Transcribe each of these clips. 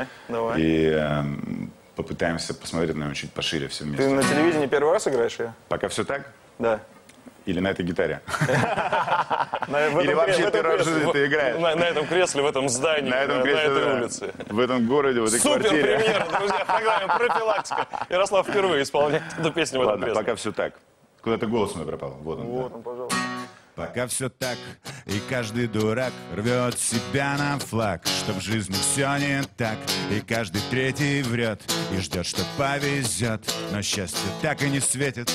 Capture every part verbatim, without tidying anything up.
Давай, давай. И э, попытаемся посмотреть на него чуть пошире все вместе. Ты на телевидении первый раз играешь ее? Пока все так? Да. Или на этой гитаре? Или вообще первый раз ты играешь? На этом кресле, в этом здании, на этой улице. В этом городе, в этой квартире. Супер премьера, друзья, в программе «Профилактика». Ярослав впервые исполняет эту песню в этом кресле. Пока все так. Куда-то голос мой пропал. Вот он. Вот он, пожалуйста. Пока все так, и каждый дурак рвет себя на флаг, чтоб в жизни все не так, и каждый третий врет, и ждет, что повезет, но счастье так и не светит.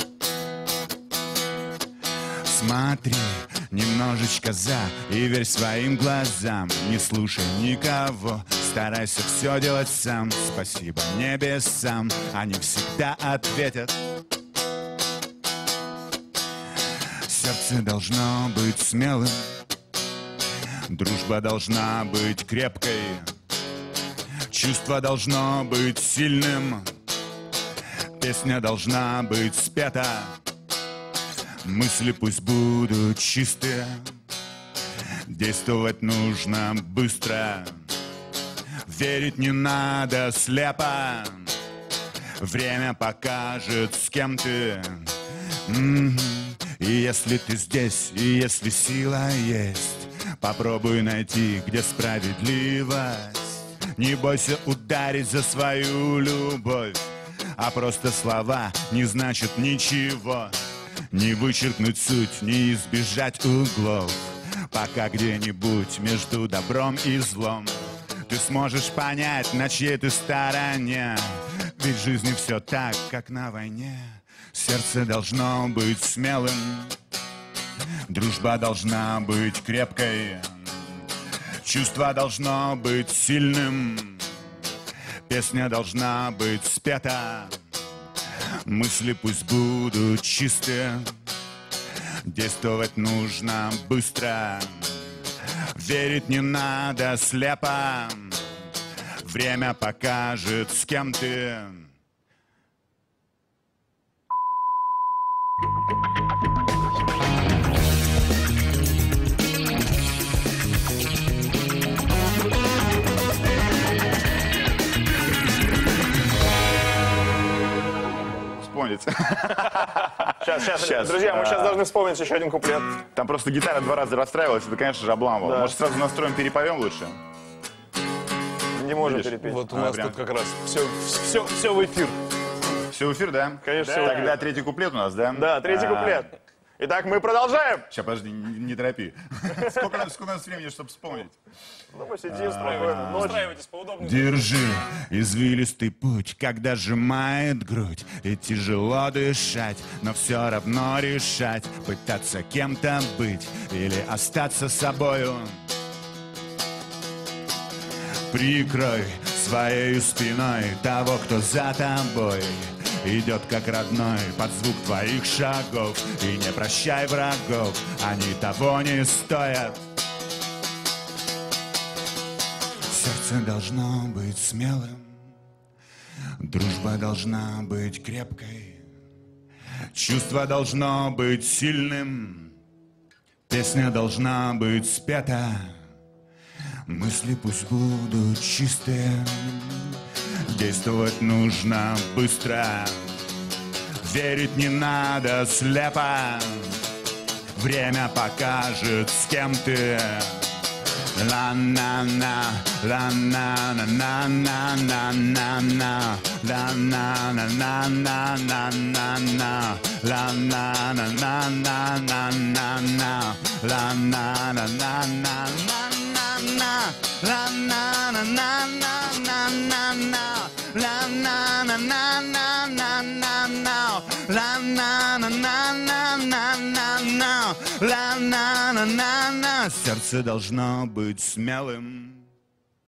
Смотри немножечко за и верь своим глазам, не слушай никого, старайся все делать сам. Спасибо небесам, они всегда ответят. Сердце должно быть смелым, дружба должна быть крепкой, чувство должно быть сильным, песня должна быть спета, мысли пусть будут чистые, действовать нужно быстро, верить не надо слепо, время покажет, с кем ты. М-м-м. И если ты здесь, и если сила есть, попробуй найти, где справедливость. Не бойся ударить за свою любовь, а просто слова не значат ничего. Не вычеркнуть суть, не избежать углов, пока где-нибудь между добром и злом ты сможешь понять, на чьей ты стороне. Ведь в жизни все так, как на войне. Сердце должно быть смелым, дружба должна быть крепкой, чувство должно быть сильным, песня должна быть спета, мысли пусть будут чистые, действовать нужно быстро, верить не надо слепо, время покажет, с кем ты. Вспомнить. Сейчас, сейчас, сейчас, друзья, мы сейчас должны вспомнить еще один куплет. Там просто гитара два раза расстраивалась, это, конечно же, обламывало. Да. Может, сразу настроим, перепоем лучше? Не можем Видишь? перепеть. Вот у А, нас прям. тут как раз все, все, все в эфир. Все в эфир, да? Конечно, Да. всё в Тогда эфир. третий куплет у нас, да? Да, третий А, куплет. Итак, мы продолжаем. Сейчас, подожди, не, не торопи. Сколько, нас- сколько у нас времени, чтобы вспомнить? Ну, посидим спокойно. Ночь. Устраивайтесь поудобнее. Держи извилистый путь, когда сжимает грудь и тяжело дышать, но все равно решать, пытаться кем-то быть или остаться собою. Прикрой своей спиной того, кто за тобой идет как родной под звук твоих шагов. И не прощай врагов, они того не стоят. Сердце должно быть смелым, дружба должна быть крепкой, чувство должно быть сильным, песня должна быть спета, мысли пусть будут чистые, действовать нужно быстро, верить не надо слепо, время покажет, с кем ты. La-на-на, la-на-на-на-на-на-на-на, la-на-на-на-на-на-на-на, la-на-на-на-на-на-на-на, la-на-на-на-на-на-на, la-на-на-на-на-на-на-на, la-на-на-на-на-на-на-на, la-на-на-на-на-на-на, la-на-на-на-на. Сердце должно быть смелым,